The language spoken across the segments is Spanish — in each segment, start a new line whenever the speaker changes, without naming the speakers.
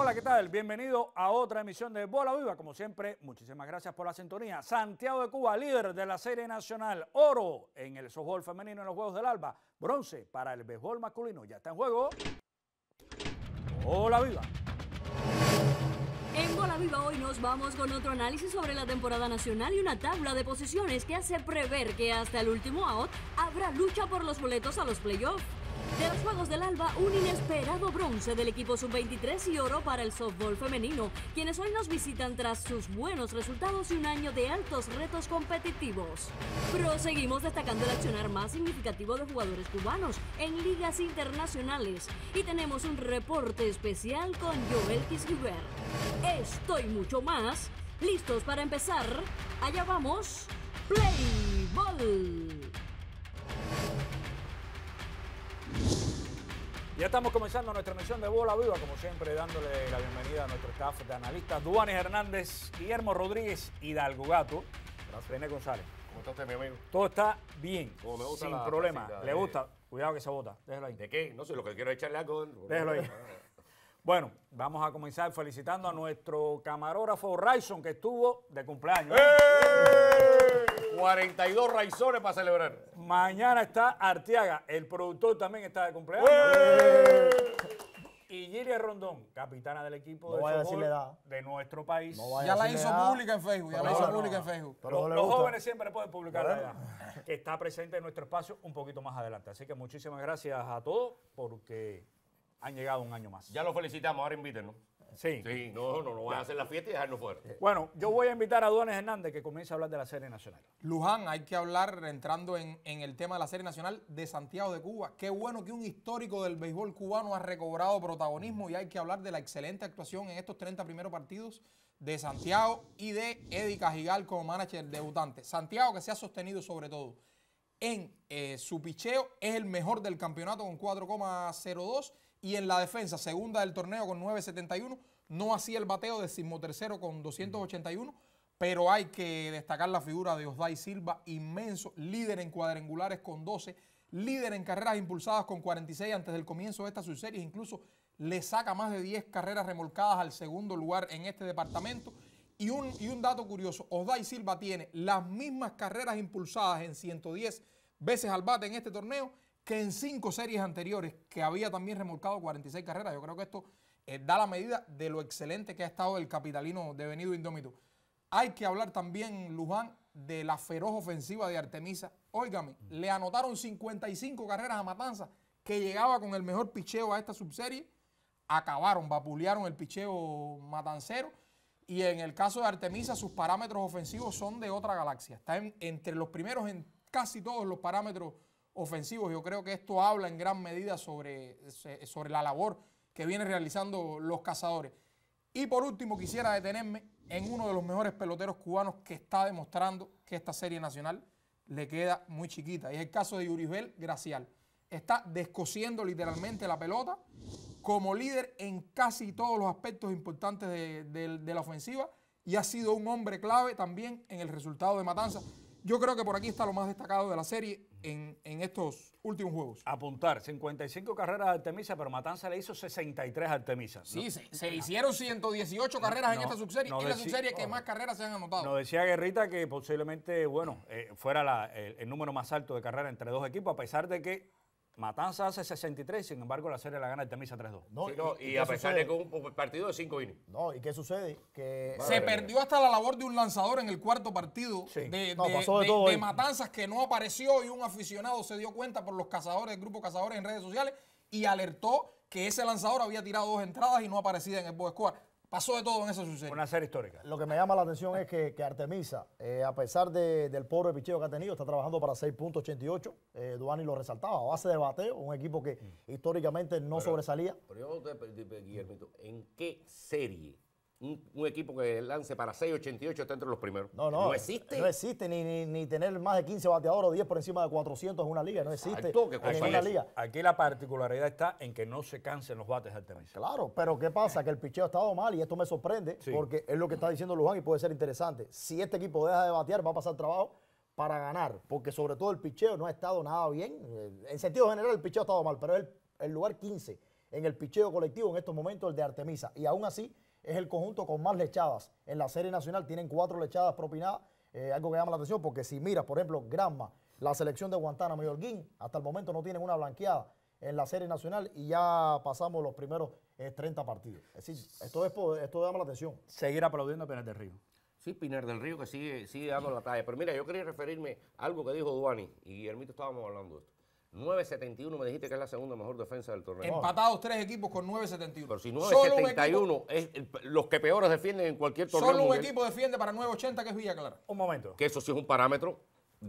Hola, ¿qué tal? Bienvenido a otra emisión de Bola Viva. Como siempre, muchísimas gracias por la sintonía. Santiago de Cuba, líder de la serie nacional. Oro en el softball femenino en los Juegos del Alba. Bronce para el béisbol masculino. Ya está en juego Bola Viva.
En Bola Viva hoy nos vamos con otro análisis sobre la temporada nacional y una tabla de posiciones que hace prever que hasta el último out habrá lucha por los boletos a los playoffs. De los Juegos del Alba, un inesperado bronce del equipo sub-23 y oro para el softball femenino, quienes hoy nos visitan tras sus buenos resultados y un año de altos retos competitivos. Proseguimos destacando el accionar más significativo de jugadores cubanos en ligas internacionales y tenemos un reporte especial con Joel Kisgiver. Esto y mucho más, listos para empezar. Allá vamos, Play Ball.
Ya estamos comenzando nuestra emisión de Bola Viva, como siempre dándole la bienvenida a nuestro staff de analistas, Duanis Hernández, Guillermo Rodríguez, Hidalgo Gato, René González.
¿Cómo está usted, mi amigo?
Todo está bien,
Como me gusta
sin
la
problema.
frasecita
¿Le
de-
gusta? Cuidado que se bota, déjalo ahí.
¿De qué? No sé, lo que quiero es echarle algo dentro.
Déjalo ahí. Bueno, vamos a comenzar felicitando a nuestro camarógrafo Rayson, que estuvo de cumpleaños.
42 raizones para celebrar.
Mañana está Arteaga, el productor también está de cumpleaños. Y Gilia Rondón, capitana del equipo de
vaya a
softball
decirle edad.
de nuestro país.
No vaya
Ya
a
la
decirle
hizo
nada.
pública en Facebook, ya
Pero
la hizo
no,
pública en Facebook.
Pero no le
Los
gusta.
jóvenes siempre pueden publicar allá, que está presente en nuestro espacio un poquito más adelante. Así que muchísimas gracias a todos porque han llegado un año más.
Ya lo felicitamos, ahora invítenos.
Sí.
Sí, no van a hacer la fiesta y dejarnos fuera.
Bueno, yo voy a invitar a Duanes Hernández que comience a hablar de la serie nacional.
Luján, hay que hablar, entrando en el tema de la serie nacional, de Santiago de Cuba. Qué bueno que un histórico del béisbol cubano ha recobrado protagonismo y hay que hablar de la excelente actuación en estos 30 primeros partidos de Santiago y de Eddie Cajigal como manager debutante. Santiago, que se ha sostenido sobre todo en su picheo, es el mejor del campeonato con 4,02 y en la defensa, segunda del torneo con 9,71. No hacía el bateo, decimotercero con 281, pero hay que destacar la figura de Osday Silva, inmenso, líder en cuadrangulares con 12, líder en carreras impulsadas con 46 antes del comienzo de esta subserie, incluso le saca más de 10 carreras remolcadas al segundo lugar en este departamento. Y un dato curioso, Osday Silva tiene las mismas carreras impulsadas en 110 veces al bate en este torneo que en 5 series anteriores, que había también remolcado 46 carreras. Yo creo que esto da la medida de lo excelente que ha estado el capitalino devenido indómito. Hay que hablar también, Luján, de la feroz ofensiva de Artemisa. Óigame, le anotaron 55 carreras a Matanza, que llegaba con el mejor picheo a esta subserie. Acabaron, vapulearon el picheo matancero. Y en el caso de Artemisa, sus parámetros ofensivos son de otra galaxia. Está entre los primeros en casi todos los parámetros ofensivos. Yo creo que esto habla en gran medida sobre la labor que vienen realizando los cazadores. Y por último, quisiera detenerme en uno de los mejores peloteros cubanos que está demostrando que esta serie nacional le queda muy chiquita. Y es el caso de Yuribel Gracial. Está descosiendo literalmente la pelota como líder en casi todos los aspectos importantes de la ofensiva y ha sido un hombre clave también en el resultado de Matanza. Yo creo que por aquí está lo más destacado de la serie en estos últimos juegos.
Apuntar, 55 carreras a Artemisa, pero Matanza le hizo 63 a Artemisa.
Sí, se hicieron 118 carreras en esta subserie.
no
Es la
decí-
subserie que más carreras se han anotado.
Nos decía Guerrita que posiblemente, bueno, fuera el número más alto de carreras entre dos equipos, a pesar de que Matanza hace 63, sin embargo la serie la gana Artemisa 3-2.
No,
Sí, no, y
qué
a pesar de
sucede?
que un partido de 5 innings.
No, ¿y qué sucede? Que
Se perdió hasta la labor de un lanzador en el cuarto partido
Sí.
No, pasó de todo ahí.
Matanzas que no apareció y un aficionado se dio cuenta por los cazadores, el grupo cazadores en redes sociales y alertó que ese lanzador había tirado 2 entradas y no aparecía en el box score. Pasó de todo en esa sucesión.
Una serie histórica.
lo que me llama la atención es que Artemisa, a pesar del pobre picheo que ha tenido, está trabajando para 6.88. Duani lo resaltaba, a base de bateo, un equipo que históricamente no sobresalía.
Pero yo te Guillermito, ¿en qué serie un equipo que lance para 6.88 está entre los primeros?
No
existe.
No existe ni tener más de 15 bateadores o 10 por encima de 400 en una liga. No existe
Exacto, que
en
cosa
ninguna
es.
liga.
Aquí la particularidad está en que no se cansen los bates de Artemisa.
Claro, pero ¿qué pasa? Que el picheo ha estado mal y esto me sorprende
Sí.
porque es lo que está diciendo Luján y puede ser interesante. Si este equipo deja de batear, va a pasar trabajo para ganar, porque sobre todo el picheo no ha estado nada bien. En sentido general, el picheo ha estado mal, pero es el lugar 15 en el picheo colectivo en estos momentos el de Artemisa. Y aún así es el conjunto con más lechadas en la Serie Nacional. Tienen 4 lechadas propinadas, algo que llama la atención porque si miras, por ejemplo, Granma, la selección de Guantánamo y Holguín, hasta el momento no tienen una blanqueada en la Serie Nacional y ya pasamos los primeros 30 partidos. Es decir, esto llama la atención.
Seguir aplaudiendo a Pinar del Río.
Sí, Pinar del Río que sigue dando la talla. Pero mira, yo quería referirme a algo que dijo Duani y Guillermito estábamos hablando de esto. 9.71 me dijiste que es la segunda mejor defensa del torneo.
Empatados 3 equipos con 9.71.
Pero si 9.71 es los que peores defienden en cualquier torneo
Solo un
mundial,
equipo defiende para 9.80, que es Villa Clara.
Un momento.
que eso sí es un parámetro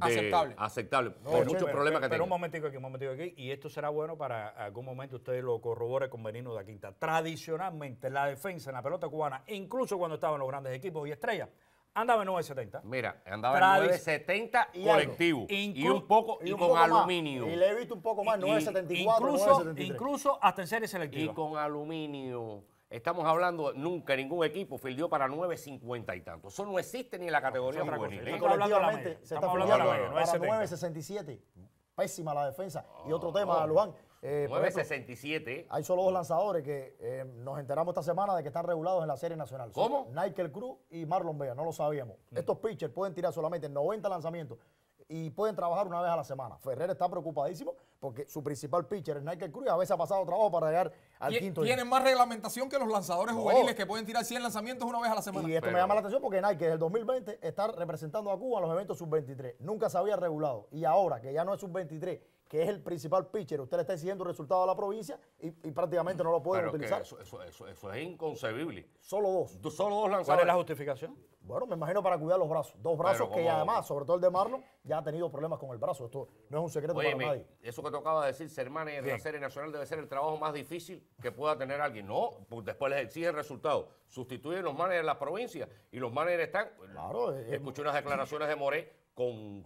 aceptable.
No,
Por muchos problemas que
pero
tenga.
un momentico aquí, y esto será bueno para algún momento ustedes lo corroboren con Benigno da Quinta. Tradicionalmente, la defensa en la pelota cubana, incluso cuando estaban los grandes equipos y estrellas, andaba en 9.70.
Mira, andaba en 9.70 colectivo y un poco y con aluminio.
Y le he visto un poco más, 9.74,
Incluso,
9.73.
incluso hasta en serie
Y
selectiva.
con aluminio. Estamos hablando, nunca ningún equipo fildió para 9.50 y tanto. Eso no existe ni en la categoría
otra cosa.
juvenil.
Estamos hablando de la
Colectivamente
media.
se está
Estamos hablando de la
filmando
media,
para
9.70.
9.67. Pésima la defensa. Y otro tema, Luján. Por ejemplo,
9.67.
hay solo 2 lanzadores que nos enteramos esta semana de que están regulados en la Serie Nacional. Son
¿Cómo?
Nickel Cruz y Marlon Vega, no lo sabíamos. Estos pitchers pueden tirar solamente 90 lanzamientos y pueden trabajar una vez a la semana. Ferrer está preocupadísimo porque su principal pitcher es Nickel Cruz y a veces ha pasado trabajo para llegar al quinto inning.
Tienen más reglamentación que los lanzadores juveniles que pueden tirar 100 lanzamientos una vez a la semana.
Y esto me llama la atención porque Nike desde el 2020 está representando a Cuba en los eventos sub-23. Nunca se había regulado. Y ahora que ya no es sub-23, que es el principal pitcher, usted le está exigiendo resultados a la provincia y prácticamente no lo pueden
Pero que
utilizar.
eso es inconcebible.
Solo 2.
Solo 2
¿Cuál es
lanzadores.
la justificación?
Bueno, me imagino para cuidar los brazos. 2 brazos
Pero
que
como-
además, sobre todo el de Marlon, ya ha tenido problemas con el brazo. Esto no es un secreto para
Óyeme,
nadie.
eso que tocaba de decir, ser manager de la Serie Nacional debe ser el trabajo más difícil que pueda tener alguien. No, pues después les exigen resultados. Sustituyen los managers de las provincias y los managers están...
Claro,
Escuché unas declaraciones de Moré con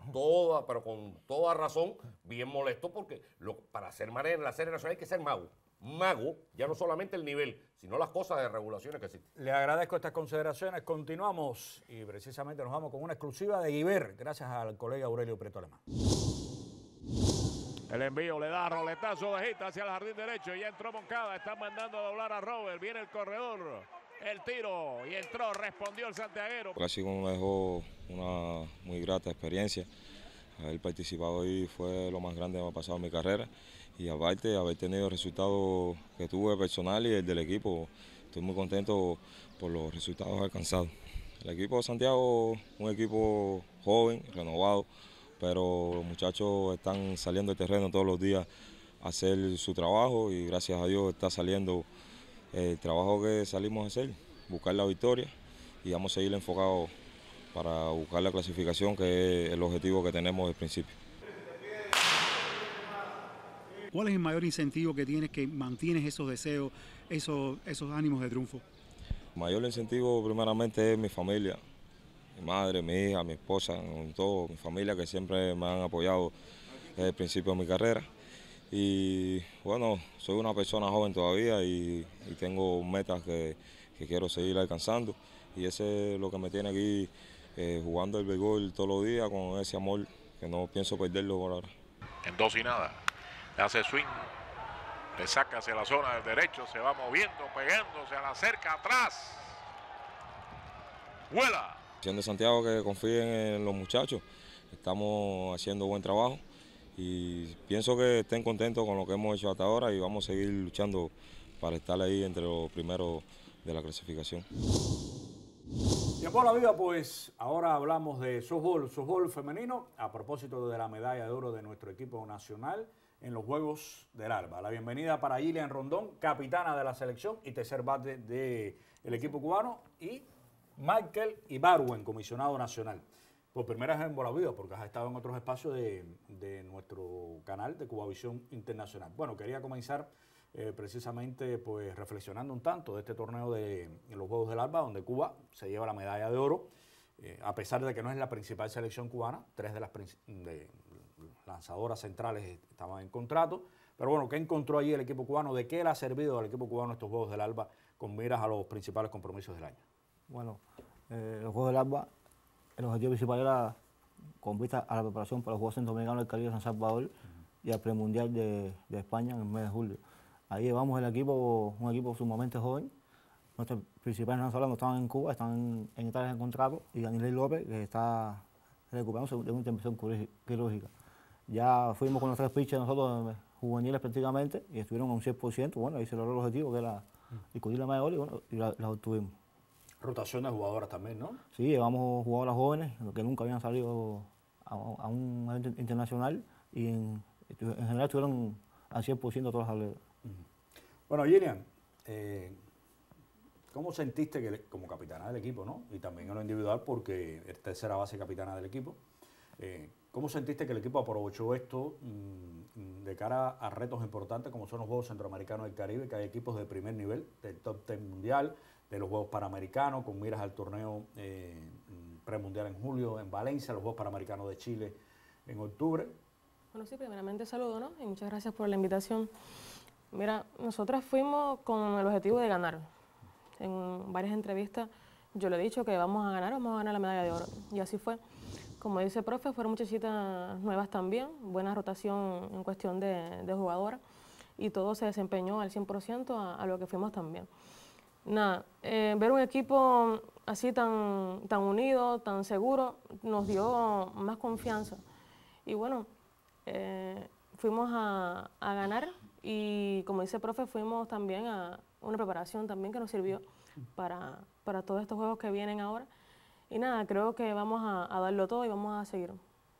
toda razón, bien molesto porque para ser manager de la Serie Nacional hay que ser mago. Mago, ya no solamente el nivel, sino las cosas de regulaciones que existen.
Le agradezco estas consideraciones. Continuamos y precisamente nos vamos con una exclusiva de Iber, gracias al colega Aurelio Prieto Alemán.
El envío le da roletazo de hit hacia el jardín derecho. Ya entró Moncada. Están mandando a doblar a Robert. Viene el corredor. El tiro. Y entró. Respondió el santiaguero.
Casi me dejó una muy grata experiencia. Haber participado ahí fue lo más grande que me ha pasado en mi carrera. Y aparte, haber tenido el resultado que tuve personal y el del equipo. Estoy muy contento por los resultados alcanzados. El equipo de Santiago, un equipo joven, renovado, pero los muchachos están saliendo del terreno todos los días a hacer su trabajo y gracias a Dios está saliendo el trabajo que salimos a hacer, buscar la victoria y vamos a seguir enfocados para buscar la clasificación, que es el objetivo que tenemos desde el principio.
¿Cuál es el mayor incentivo que tienes, que mantienes esos deseos, esos ánimos de triunfo?
El mayor incentivo primeramente es mi familia, mi madre, mi hija, mi esposa, todo, mi familia que siempre me han apoyado desde el principio de mi carrera. Y bueno, soy una persona joven todavía y tengo metas que quiero seguir alcanzando. Y eso es lo que me tiene aquí jugando el béisbol todos los días con ese amor que no pienso perderlo por ahora.
En 2-0. Le hace swing. Le saca hacia la zona del derecho. Se va moviendo, pegándose a la cerca atrás. Vuela.
De Santiago que confíen en los muchachos. Estamos haciendo buen trabajo. Y pienso que estén contentos con lo que hemos hecho hasta ahora y vamos a seguir luchando para estar ahí entre los primeros de la clasificación.
Y en Bola Viva, pues ahora hablamos de softball femenino, a propósito de la medalla de oro de nuestro equipo nacional en los Juegos del Alba. La bienvenida para Gillian Rondón, capitana de la selección y tercer bate del equipo cubano, y Michael Ibarwen, comisionado nacional. Por primera vez en Bola Viva, porque has estado en otros espacios de nuestro canal de Cubavisión Internacional. Bueno, quería comenzar precisamente pues reflexionando un tanto de este torneo de los Juegos del Alba, donde Cuba se lleva la medalla de oro, a pesar de que no es la principal selección cubana. 3 de las lanzadoras centrales estaban en contrato, pero bueno, ¿qué encontró allí el equipo cubano? ¿De qué le ha servido al equipo cubano estos Juegos del Alba con miras a los principales compromisos del año?
Bueno, los Juegos del Alba, el objetivo principal era con vista a la preparación para los Juegos Centroamericanos del Caribe de San Salvador y al premundial de España en el mes de julio. Ahí llevamos el equipo, un equipo sumamente joven. Nuestros principales venezolanos no estaban en Cuba, están en Italia en contrato, y Daniel López, que está recuperándose de una intervención quirúrgica. Ya fuimos con los 3 pitchers nosotros juveniles prácticamente y estuvieron a un 100%. Bueno, ahí se logró el objetivo, que era discutir la mayor, y bueno, y la obtuvimos.
Rotación de jugadoras también, ¿no?
Sí, llevamos jugadoras jóvenes que nunca habían salido a un evento internacional y en general estuvieron al 100% todas las atletas.
Bueno, Gillian, ¿cómo sentiste que como capitana del equipo, ¿no? Y también en lo individual, porque eres tercera base capitana del equipo, ¿cómo sentiste que el equipo aprovechó esto de cara a retos importantes como son los Juegos Centroamericanos del Caribe, que hay equipos de primer nivel, del top 10 mundial, de los Juegos Panamericanos, con miras al torneo premundial en julio en Valencia, los Juegos Panamericanos de Chile en octubre?
Bueno, sí, primeramente saludo, ¿no? Y muchas gracias por la invitación. Mira, nosotras fuimos con el objetivo de ganar. En varias entrevistas yo le he dicho que vamos a ganar la medalla de oro. Y así fue. Como dice el profe, fueron muchachitas nuevas también, buena rotación en cuestión de jugadoras, y todo se desempeñó al 100% a lo que fuimos también. Nada, ver un equipo así tan unido, tan seguro, nos dio más confianza. Y bueno, fuimos a ganar, y como dice el profe, fuimos también a una preparación también que nos sirvió para todos estos juegos que vienen ahora. Y nada, creo que vamos a darlo todo y vamos a seguir.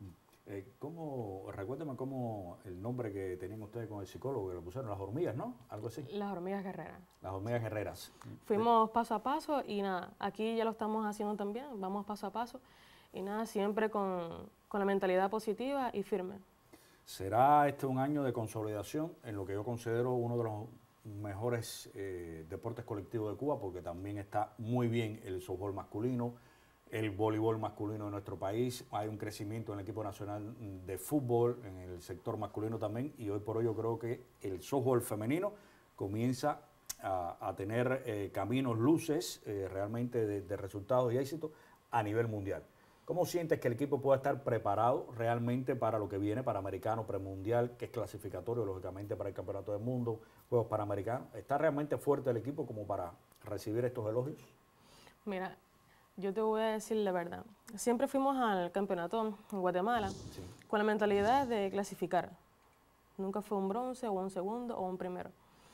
Recuérdame cómo el nombre que tenían ustedes con el psicólogo, que lo pusieron, las hormigas, ¿no? Algo así.
Las hormigas guerreras.
Las hormigas guerreras.
Fuimos paso a paso y nada, aquí ya lo estamos haciendo también, vamos paso a paso y nada, siempre con la mentalidad positiva y firme.
¿Será este un año de consolidación en lo que yo considero uno de los mejores deportes colectivos de Cuba, porque también está muy bien el softball masculino, el voleibol masculino de nuestro país, hay un crecimiento en el equipo nacional de fútbol, en el sector masculino también, y hoy por hoy yo creo que el softball femenino comienza a tener caminos, luces realmente de resultados y éxitos a nivel mundial. ¿Cómo sientes que el equipo pueda estar preparado realmente para lo que viene, para americano, premundial, que es clasificatorio, lógicamente, para el Campeonato del Mundo, Juegos Panamericanos? ¿Está realmente fuerte el equipo como para recibir estos elogios?
Mira, yo te voy a decir la verdad. Siempre fuimos al campeonato en Guatemala con la mentalidad de clasificar. Nunca fue un bronce o un segundo o un primero.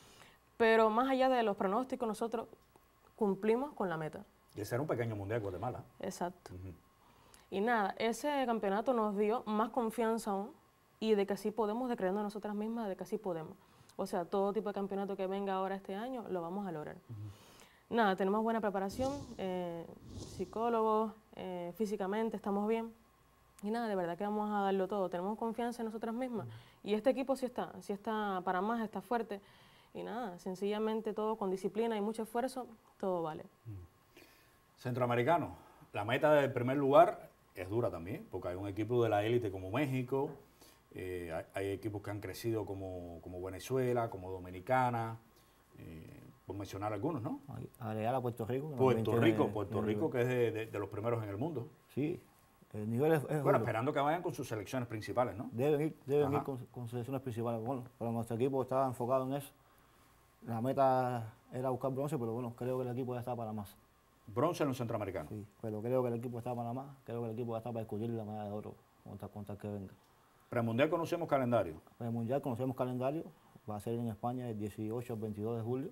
Pero más allá de los pronósticos, nosotros cumplimos con la meta.
Y ese era un pequeño mundial de Guatemala.
Exacto. Y nada, ese campeonato nos dio más confianza aún y de que sí podemos, de creernos nosotras mismas, de que sí podemos. O sea, todo tipo de campeonato que venga ahora este año lo vamos a lograr. Nada, tenemos buena preparación, psicólogos, físicamente estamos bien. Y nada, de verdad que vamos a darlo todo. Tenemos confianza en nosotras mismas. Y este equipo sí está para más, está fuerte. Y nada, sencillamente todo con disciplina y mucho esfuerzo, todo vale.
Centroamericano, la meta del primer lugar es dura también, porque hay un equipo de la élite como México, hay equipos que han crecido como Venezuela, como Dominicana, por mencionar algunos, ¿no?
Agregar a Puerto Rico.
Puerto Rico, que es de los primeros en el mundo.
Sí, el nivel es
bueno,
bueno.
esperando que vayan con sus selecciones principales, ¿no?
Deben ir con selecciones principales. Bueno, pero nuestro equipo estaba enfocado en eso. La meta era buscar bronce, pero bueno, creo que el equipo ya está para más.
Bronce en los centroamericanos.
Sí, pero creo que el equipo está para más. Creo que el equipo ya está para discutir la medalla de oro contra el que venga.
Premundial conocemos calendario.
Premundial conocemos calendario. Va a ser en España el 18 al 22 de julio.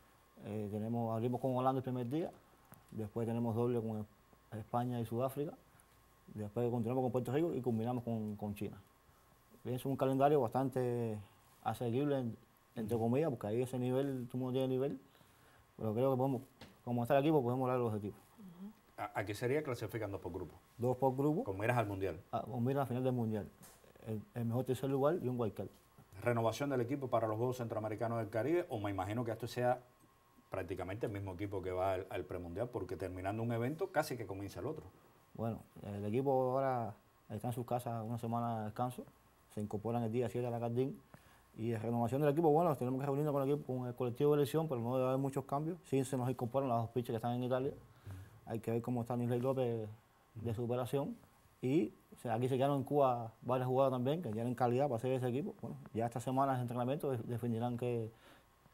Abrimos con Holanda el primer día. Después tenemos doble con España y Sudáfrica. Después continuamos con Puerto Rico y culminamos con China. Es un calendario bastante asequible, entre comillas, porque ahí ese nivel, todo el mundo tiene nivel. Pero creo que podemos, como está el equipo, podemos lograr los objetivos.
¿A qué sería clasifican 2 por grupo?
2 por grupo.
Con miras al Mundial.
Con miras al final del Mundial. El mejor tercer lugar y un wildcard.
¿Renovación del equipo para los Juegos Centroamericanos del Caribe? O me imagino que esto sea prácticamente el mismo equipo que va al premundial, porque terminando un evento casi que comienza el otro.
Bueno, el equipo ahora está en sus casas una semana de descanso. Se incorporan el día 7 a la Cardín. Y de renovación del equipo, bueno, tenemos que reunirnos con el colectivo de elección, pero no debe haber muchos cambios. Sí se nos incorporan las 2 pitchers que están en Italia. Hay que ver cómo está Daniel López de su operación. Y aquí se quedaron en Cuba varias jugadoras también, que tienen calidad para hacer ese equipo. Bueno, ya esta semana de entrenamiento definirán qué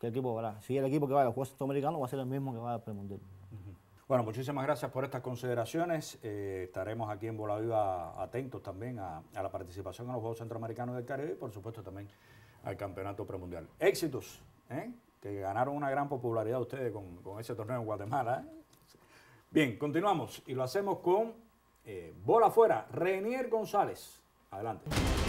qué equipo va. Si el equipo que vaya a los Juegos Centroamericanos va a ser el mismo que va al premundial.
Bueno, muchísimas gracias por estas consideraciones. Estaremos aquí en Bola Viva atentos también a la participación en los Juegos Centroamericanos del Caribe y, por supuesto, también al Campeonato Premundial. Éxitos, que ganaron una gran popularidad ustedes con ese torneo en Guatemala. Bien, continuamos y lo hacemos con bola afuera. Renier González. Adelante.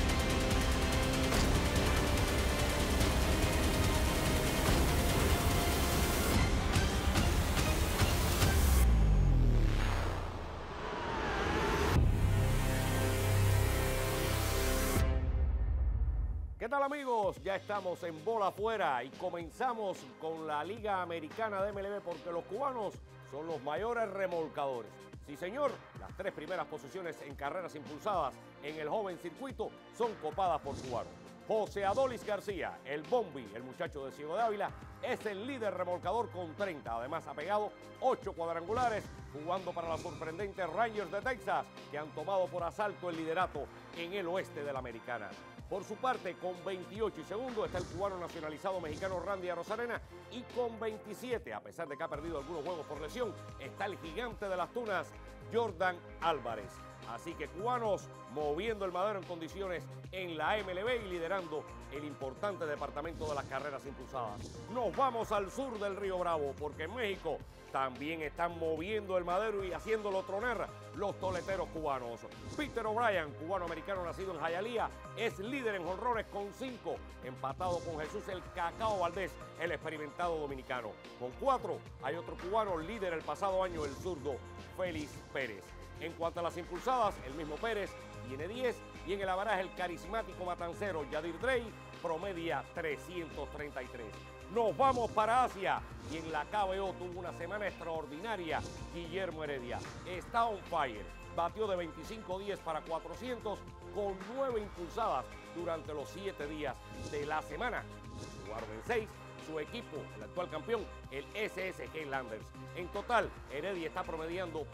¿Qué tal, amigos? Ya estamos en Bola Afuera y comenzamos con la Liga Americana de MLB porque los cubanos son los mayores remolcadores. Sí, señor, las 3 primeras posiciones en carreras impulsadas en el joven circuito son copadas por cubanos. José Adolis García, el Bombi, el muchacho de Ciego de Ávila, es el líder remolcador con 30. Además ha pegado 8 cuadrangulares jugando para los sorprendentes Rangers de Texas que han tomado por asalto el liderato en el oeste de la Americana. Por su parte, con 28 y segundo está el cubano nacionalizado mexicano Randy Arozarena y con 27, a pesar de que ha perdido algunos juegos por lesión, está el gigante de las Tunas, Jordan Álvarez. Así que cubanos moviendo el madero en condiciones en la MLB y liderando el importante departamento de las carreras impulsadas. Nos vamos al sur del Río Bravo porque en México también están moviendo el madero y haciéndolo tronar los toleteros cubanos. Peter O'Brien, cubano-americano nacido en Hialeah, es líder en jonrones con 5, empatado con Jesús el Cacao Valdés, el experimentado dominicano. Con 4 hay otro cubano líder el pasado año, el zurdo Félix Pérez. En cuanto a las impulsadas, el mismo Pérez tiene 10 y en el averaje el carismático matancero Yadir Drey promedia 333. Nos vamos para Asia y en la KBO tuvo una semana extraordinaria Guillermo Heredia. Está on fire. Batió de 25-10 para 400 con 9 impulsadas durante los 7 días de la semana. Jugaron en 6. Su equipo, el actual campeón, el SSG Landers. En total, Heredia está promediando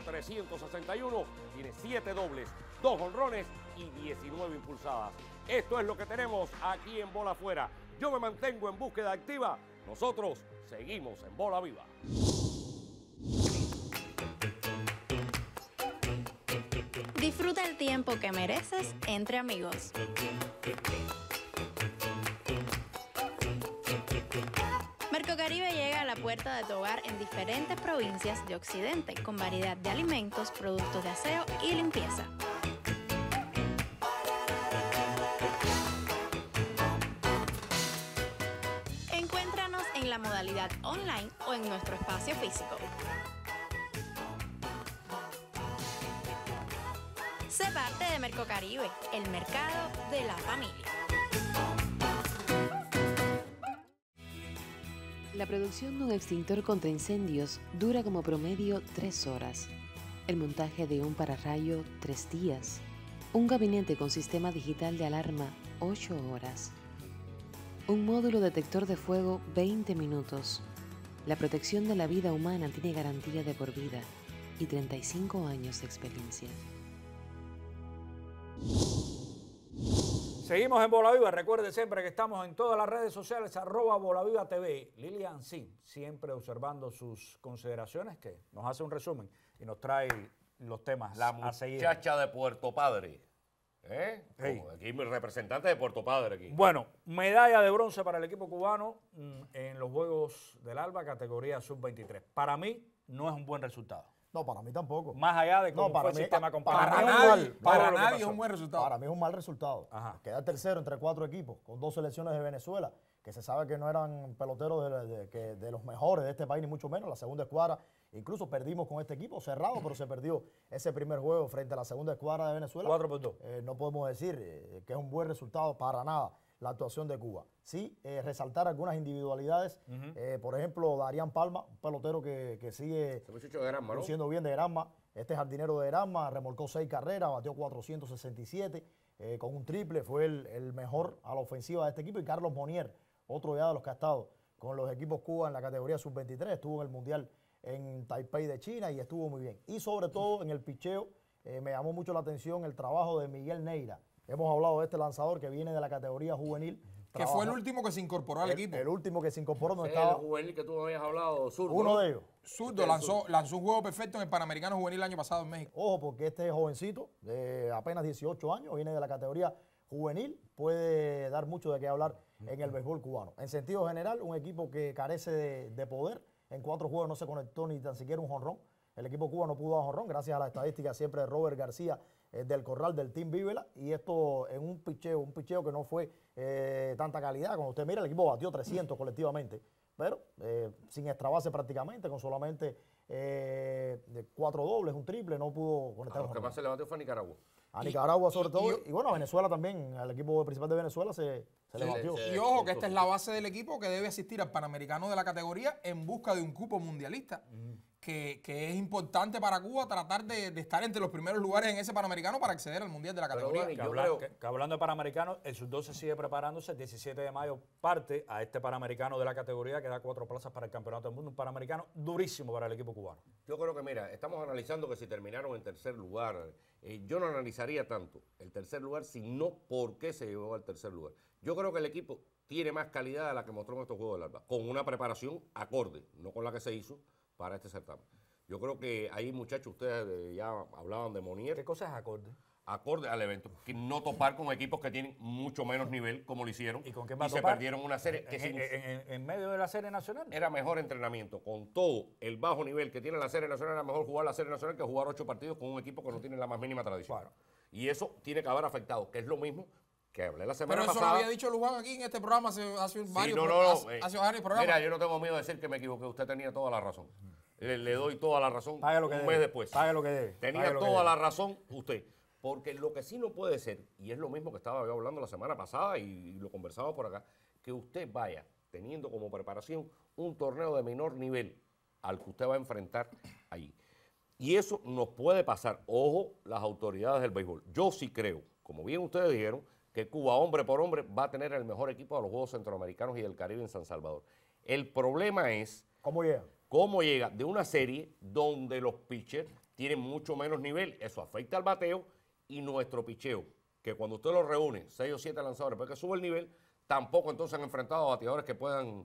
.361, tiene 7 dobles, 2 jonrones y 19 impulsadas. Esto es lo que tenemos aquí en Bola Afuera. Yo me mantengo en búsqueda activa. Nosotros seguimos en Bola Viva.
Disfruta el tiempo que mereces entre amigos. Mercocaribe llega a la puerta de tu hogar en diferentes provincias de Occidente con variedad de alimentos, productos de aseo y limpieza. Encuéntranos en la modalidad online o en nuestro espacio físico. Sé parte de Mercocaribe, el mercado de la familia.
La producción de un extintor contra incendios dura como promedio 3 horas. El montaje de un pararrayo 3 días. Un gabinete con sistema digital de alarma 8 horas. Un módulo detector de fuego 20 minutos. La protección de la vida humana tiene garantía de por vida y 35 años de experiencia.
Seguimos en Bola Viva. Recuerde siempre que estamos en todas las redes sociales, @BolaVivaTV. Lilian Sí, siempre observando sus consideraciones, que nos hace un resumen y nos trae los temas a seguir.
Muchacha de Puerto Padre. Hey. Aquí mi representante de Puerto Padre aquí.
Bueno, medalla de bronce para el equipo cubano en los Juegos del Alba, categoría sub-23. Para mí no es un buen resultado.
No, para mí tampoco.
Más allá de cómo
para
fue el
mí,
sistema comparado.
Para nadie es un buen resultado.
Para mí es un mal resultado.
Ajá.
Queda tercero entre 4 equipos, con 2 selecciones de Venezuela, que se sabe que no eran peloteros de los mejores de este país, ni mucho menos. La segunda escuadra, incluso perdimos con este equipo cerrado, pero se perdió ese primer juego frente a la segunda escuadra de Venezuela.
4-2.
No podemos decir que es un buen resultado para nada la actuación de Cuba. Sí, resaltar algunas individualidades. Por ejemplo, Darían Palma, un pelotero que sigue luciendo bien de Granma. Este jardinero de Granma remolcó 6 carreras, batió 467 con un triple. Fue el mejor a la ofensiva de este equipo. Y Carlos Monier, otro ya de los que ha estado con los equipos Cuba en la categoría sub-23. Estuvo en el Mundial en Taipei de China y estuvo muy bien. Y sobre todo en el picheo, me llamó mucho la atención el trabajo de Miguel Neira. Hemos hablado de este lanzador que viene de la categoría juvenil,
Que fue el último que se incorporó al equipo.
El último que se incorporó no
El
estaba.
juvenil que tú me habías hablado, zurdo.
Uno
¿no?
de ellos.
Zurdo lanzó un juego perfecto en el Panamericano Juvenil el año pasado en México.
Ojo, porque este jovencito, de apenas 18 años, viene de la categoría juvenil, puede dar mucho de qué hablar en el béisbol cubano. En sentido general, un equipo que carece de poder. En 4 juegos no se conectó ni tan siquiera un jonrón. El equipo cubano pudo dar jonrón gracias a la estadística siempre de Robert García del Corral del Team Vívela. Y esto en un picheo que no fue tanta calidad. Cuando usted mira, el equipo batió 300 colectivamente, pero sin extra base prácticamente, con solamente 4 dobles, un triple, no pudo conectar.
Lo que más se le batió fue a Nicaragua.
A Nicaragua sobre todo, y bueno, a Venezuela también, al equipo principal de Venezuela se le batió.
Y ojo que esta es la base del equipo que debe asistir al Panamericano de la categoría en busca de un cupo mundialista. Que es importante para Cuba tratar de estar entre los primeros lugares en ese Panamericano para acceder al Mundial de la categoría.
Que hablando de Panamericano, el Sub-12 sigue preparándose. El 17 de mayo parte a este Panamericano de la categoría que da 4 plazas para el Campeonato del Mundo. Un Panamericano durísimo para el equipo cubano.
Yo creo que, mira, estamos analizando que si terminaron en tercer lugar, yo no analizaría tanto el tercer lugar, sino por qué se llevó al tercer lugar. Yo creo que el equipo tiene más calidad de la que mostró en estos Juegos del Alba, con una preparación acorde, no con la que se hizo para este certamen. Yo creo que ahí, muchachos, ustedes ya hablaban de Monier.
¿Qué cosa es acorde?
Acorde al evento. Que no topar con equipos que tienen mucho menos nivel, como lo hicieron.
¿Y con qué va a
se
topar?
perdieron una serie. Que
en medio de la serie nacional.
Era mejor entrenamiento. Con todo el bajo nivel que tiene la serie nacional, era mejor jugar la serie nacional que jugar 8 partidos con un equipo que no tiene la más mínima tradición. Claro. Y eso tiene que haber afectado, que es lo mismo que hablé la semana pasada.
Pero eso lo había dicho Luján aquí en este programa hace varios programas.
Mira, yo no tengo miedo de decir que me equivoqué. Usted tenía toda la razón. Le doy toda la razón un mes después.
Pague lo que debe.
Tenía toda la razón usted. Porque lo que sí no puede ser, y es lo mismo que estaba yo hablando la semana pasada y lo conversaba por acá, que usted vaya teniendo como preparación un torneo de menor nivel al que usted va a enfrentar allí. Y eso nos puede pasar. Ojo, las autoridades del béisbol. Yo sí creo, como bien ustedes dijeron, que Cuba, hombre por hombre, va a tener el mejor equipo de los Juegos Centroamericanos y del Caribe en San Salvador. El problema es...
¿Cómo llega?
¿Cómo llega de una serie donde los pitchers tienen mucho menos nivel? Eso afecta al bateo y nuestro picheo, que cuando usted lo reúne, 6 o 7 lanzadores, porque sube el nivel, tampoco entonces han enfrentado a bateadores que puedan,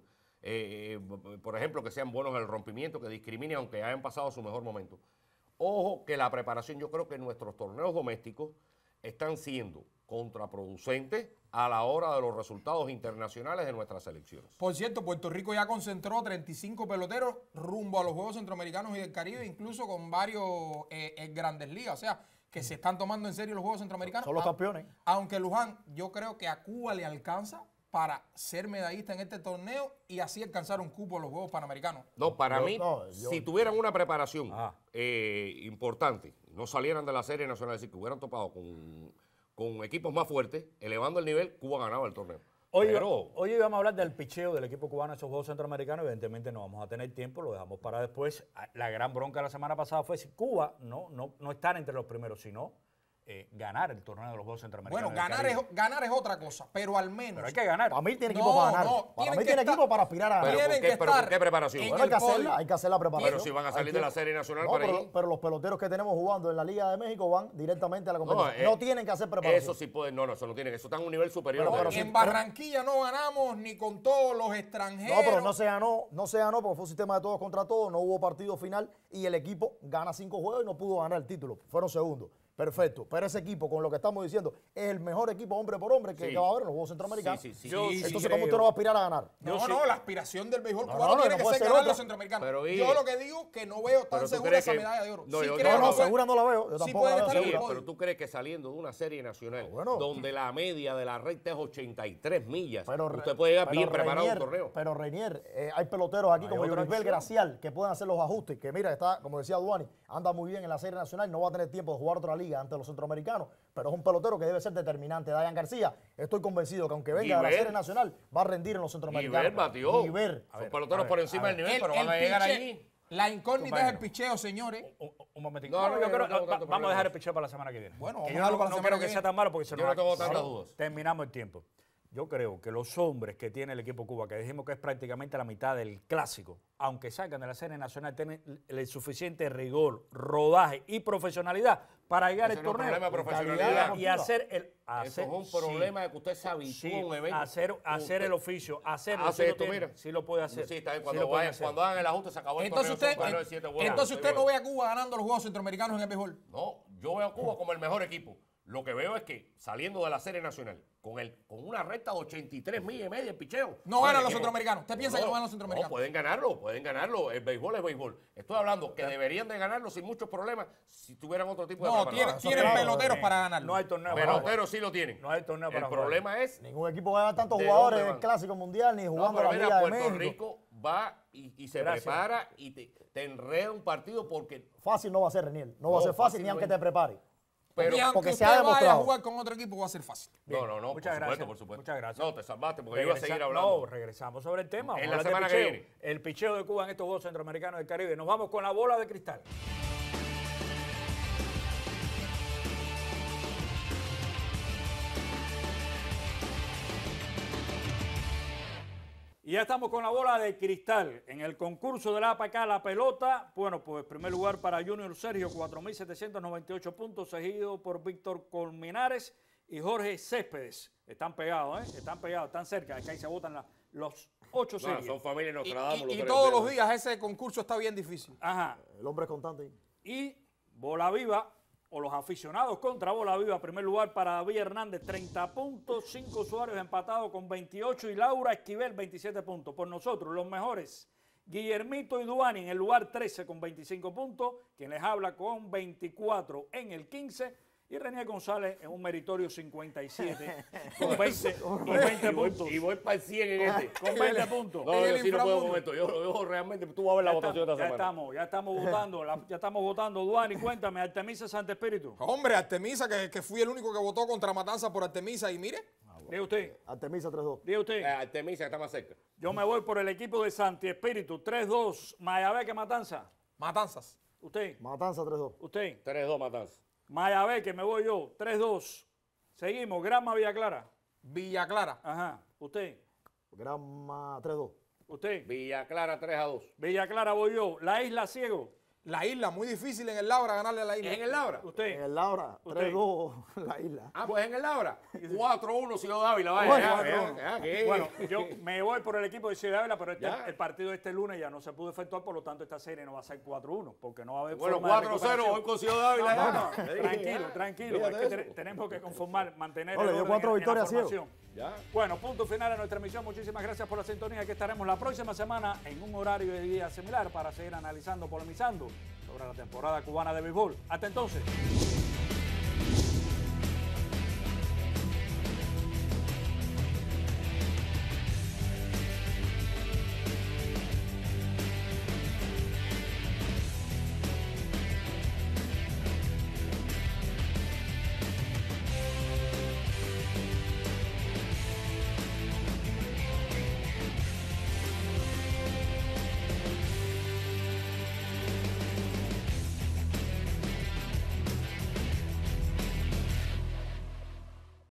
por ejemplo, que sean buenos en el rompimiento, que discriminen aunque hayan pasado su mejor momento. Ojo que la preparación, yo creo que nuestros torneos domésticos están siendo contraproducentes a la hora de los resultados internacionales de nuestras selecciones.
Por cierto, Puerto Rico ya concentró 35 peloteros rumbo a los Juegos Centroamericanos y del Caribe, incluso con varios grandes ligas. O sea, que se están tomando en serio los Juegos Centroamericanos.
Son los campeones.
Aunque Luján, yo creo que a Cuba le alcanza para ser medallista en este torneo y así alcanzar un cupo a los Juegos Panamericanos.
No, para mí, si tuvieran una preparación importante, no salieran de la serie nacional, es decir, que hubieran topado con equipos más fuertes, elevando el nivel, Cuba ganaba el torneo.
Hoy vamos a hablar del picheo del equipo cubano en esos Juegos Centroamericanos. Evidentemente no vamos a tener tiempo, lo dejamos para después. La gran bronca de la semana pasada fue si Cuba no estar entre los primeros, sino ganar el torneo de los Juegos Centroamericanos.
Bueno, ganar es otra cosa, pero al menos.
Pero hay que ganar.
Para mí tiene equipo para ganar. Para mí tiene equipo para aspirar a ganar.
¿Pero por qué preparación?
Bueno, hay que hacer la preparación.
Pero si van a salir de la serie nacional para ir.
Pero los peloteros que tenemos jugando en la Liga de México van directamente a la competencia. No tienen que hacer preparación.
Eso sí pueden, eso no tiene que, eso está en un nivel superior.
Pero en Barranquilla no ganamos ni con todos los extranjeros.
No, pero no se ganó porque fue un sistema de todos contra todos, no hubo partido final y el equipo gana 5 juegos y no pudo ganar el título. Fueron segundos. Perfecto, pero ese equipo, con lo que estamos diciendo, es el mejor equipo hombre por hombre que va a haber en los Juegos Centroamericanos. Entonces, ¿cómo usted no va a aspirar a ganar?
No, la aspiración del béisbol cubano tiene que ser ganar los centroamericanos. Yo lo que digo que no veo tan segura esa medalla de oro.
No, segura no la veo. Yo tampoco la veo segura.
Pero tú crees que saliendo de una serie nacional, donde la media de la recta es 83 millas, usted puede llegar bien preparado a un torneo.
Pero Reinier, hay peloteros aquí como Yoribel Gracial que pueden hacer los ajustes, que mira, está, como decía Duani, anda muy bien en la serie nacional, no va a tener tiempo de jugar otra liga ante los centroamericanos, pero es un pelotero que debe ser determinante. Dayan García, estoy convencido que aunque venga de la serie nacional, va a rendir en los centroamericanos.
Batió. Son peloteros por encima del nivel, pero van a llegar allí.
La incógnita es el picheo, señores.
Un momentito. Yo creo vamos a dejar el picheo para la semana que viene.
Bueno,
yo no quiero que sea tan malo porque
yo no tengo tantas dudas.
Terminamos el tiempo. Yo creo que los hombres que tiene el equipo Cuba, que dijimos que es prácticamente la mitad del clásico, aunque salgan de la serie nacional, tienen el suficiente rigor, rodaje y profesionalidad para llegar al torneo.
Problema de profesionalidad.
Y hacer el...
Eso es un problema de que usted se habitúa a un evento.
Hacer el oficio, hacerlo.
Hace esto, mira.
Sí lo puede hacer.
Sí, está bien. Cuando hagan el ajuste se acabó el torneo.
Entonces usted no ve a Cuba ganando los Juegos Centroamericanos en el béisbol.
No, yo veo a Cuba como el mejor equipo. Lo que veo es que saliendo de la serie nacional, con una recta de 83 millas y media en picheo.
No ganan los centroamericanos. ¿Usted piensa que no ganan los centroamericanos?
No, pueden ganarlo. El béisbol es béisbol. Estoy hablando que deberían de ganarlo sin muchos problemas si tuvieran otro tipo de
preparación. No, tienen peloteros para ganarlo.
No hay torneo
para peloteros sí lo tienen.
No hay torneo para
El problema es...
Ningún equipo gana tantos jugadores del Clásico Mundial ni jugando la Liga de México.
Puerto Rico va y se prepara y te enreda un partido porque...
Fácil no va a ser, Reniel. No va a ser fácil ni aunque te prepare.
Pero porque se ha demostrado. Vaya a jugar con otro equipo va a ser fácil.
Bien. No,
Muchas gracias.
Por supuesto.
Muchas gracias.
No, te salvaste porque yo iba a seguir hablando.
No, regresamos sobre el tema.
En la semana que viene.
El picheo de Cuba en estos Juegos Centroamericanos del Caribe. Nos vamos con la bola de cristal. Y ya estamos con la bola de cristal. En el concurso de la APK, la pelota, bueno, pues primer lugar para Junior Sergio, 4.798 puntos, seguido por Víctor Colmenares y Jorge Céspedes. Están pegados, están cerca. Es que ahí se votan los 8 series.
Son familia Nostradamus.
Y todos los días ese concurso está bien difícil.
Ajá.
El hombre es constante.
Y bola viva, o los aficionados contra bola viva, primer lugar para David Hernández, 30 puntos, 5 usuarios empatados con 28 y Laura Esquivel, 27 puntos. Por nosotros, los mejores, Guillermito y Duani en el lugar 13 con 25 puntos, quien les habla con 24 en el 15, y René González en un meritorio 57 con 20 puntos.
Y voy para el 100 en este.
Con 20 puntos.
No, yo sí no puedo con esto. Yo realmente, tú vas a ver la votación esta semana.
Ya estamos votando. Duani, cuéntame, Artemisa Santo Espíritu.
Hombre, Artemisa, que fui el único que votó contra Matanza por Artemisa, y mire.
Diga usted.
Artemisa 3-2.
Diga usted.
Artemisa está más cerca.
Yo me voy por el equipo de Santi Espíritu, 3-2. Mayabeque, Matanza.
Matanzas.
Usted.
Matanza 3-2.
Usted.
3-2 Matanza.
Mayabeque, me voy yo, 3-2. Seguimos, Granma, Villa Clara.
Villa Clara.
Ajá. Usted.
Granma 3-2.
Usted.
Villa Clara 3-2.
Villa Clara voy yo. La Isla Ciego.
La Isla, muy difícil en el Laura ganarle a la Isla.
¿En el Laura?
Usted.
En el Laura, 3-2 la Isla.
Ah, pues en el Laura. 4-1 Ciudad Dávila.
Bueno, yo me voy por el equipo de Ciudad Dávila, pero el partido este lunes ya no se pudo efectuar, por lo tanto esta serie no va a ser 4-1. Porque no va a haber.
Bueno, 4-0 hoy con Ciudad Dávila.
Tranquilo. Es que tenemos que mantener.
Le dio 4 victorias a Ciego.
Bueno, punto final a nuestra emisión. Muchísimas gracias por la sintonía. Aquí estaremos la próxima semana en un horario de día similar para seguir analizando, polemizando sobre la temporada cubana de béisbol. Hasta entonces.